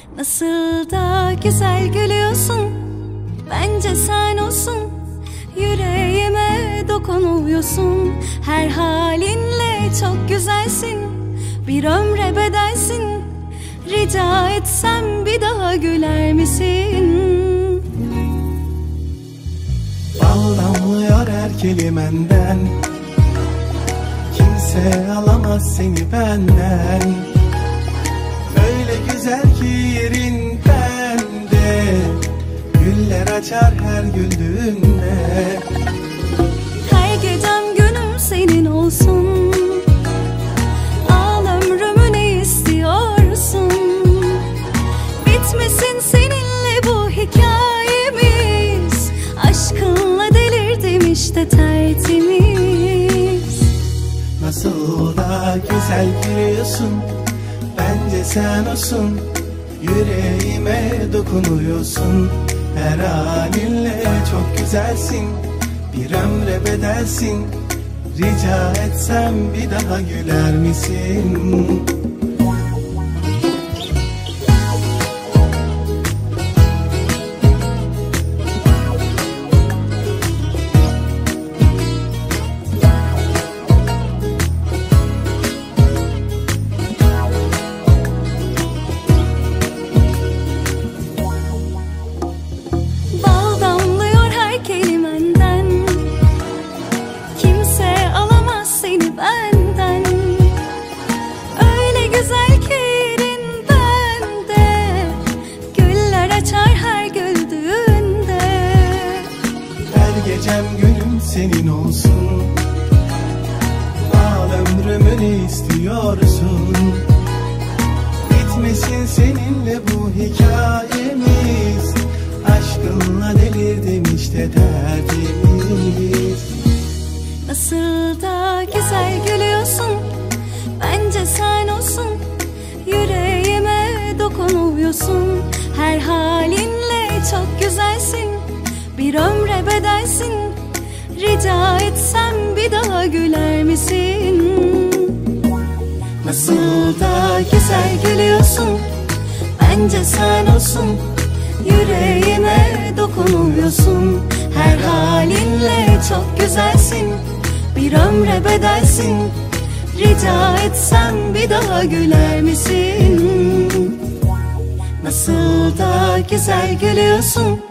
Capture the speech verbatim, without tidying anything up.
Nasıl da güzel gülüyorsun, bence sen olsun. Yüreğime dokunuyorsun, her halinle çok güzelsin. Bir ömre bedelsin, rica etsem bir daha güler misin? Bal damlıyor her kelimenden, kimse alamaz seni benden. Öyle güzel ki yerin bende, güller açar her güldüğünde. Her gecem günüm senin olsun, al ömrümü ne istiyorsun? Bitmesin seninle bu hikayemiz, aşkınla delirdim işte tertemiz. Nasıl da güzel gülüyorsun, bence sen olsun. Yüreğime dokunuyorsun, her halinle çok güzelsin. Bir ömre bedelsin, rica etsem bir daha güler misin? Gecem günüm senin olsun, al ömrümü ne istiyorsun? Bitmesin seninle bu hikayemiz, aşkınla delirdim işte tertemiz. Nasıl da güzel gülüyorsun, bence sen olsun. Yüreğime dokunuyorsun, her halinle çok güzelsin. Bir ömre bedelsin, rica etsem bir daha güler misin? Nasıl da güzel gülüyorsun, bence sen olsun. Yüreğime dokunuyorsun, her halinle çok güzelsin. Bir ömre bedelsin, rica etsem bir daha güler misin? Nasıl da güzel gülüyorsun,